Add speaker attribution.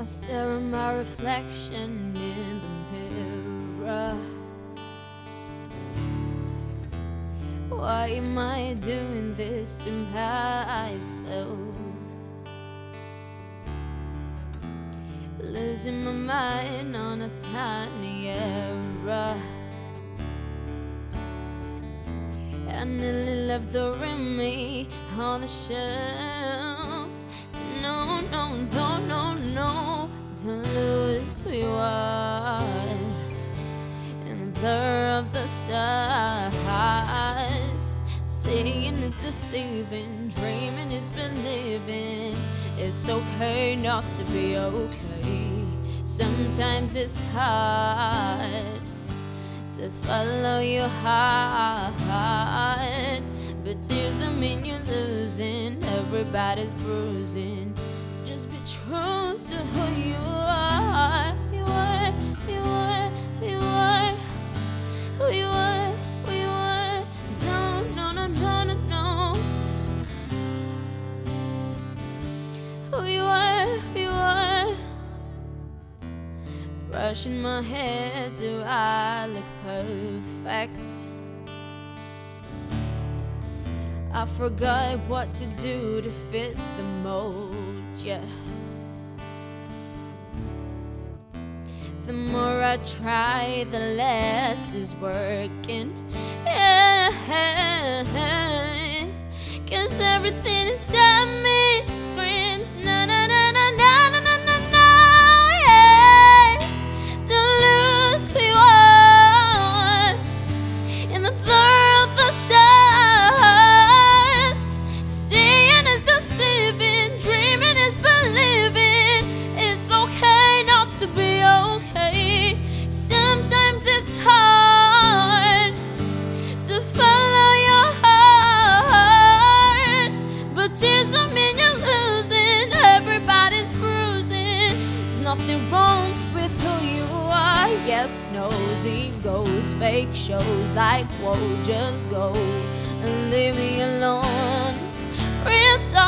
Speaker 1: stare at my reflection in the mirror. Why am I doing this to myself? Losing my mind on a tiny error. I nearly left the ring on the shelf. No, no, no, no, no, don't lose who you are in the blur of the stars. Seeing is deceiving, dreaming is believing. It's okay not to be okay. Sometimes it's hard to follow your heart, but tears don't mean you're losing. Everybody's bruising. Just be true to who you are. You are, you are, you are, who you are, who you are. No, no, no, no, no, no. Who you are, who you are. Brushing my hair, do I look perfect? I forgot what to do to fit the mold, yeah. The more I try, the less is working, yeah. 'Cause everything inside me screams na na na na na na na na na, yeah. Don't lose who you are in the blur of the stars. Seeing is deceiving, dreaming is believing. It's okay not to be okay. Sometimes it's hard to follow your heart, but tears don't mean you're losing. Everybody's bruising. There's nothing wrong with who you are. Yes, knows, egos, fake shows like, whoa, just go and leave me alone. Real talk.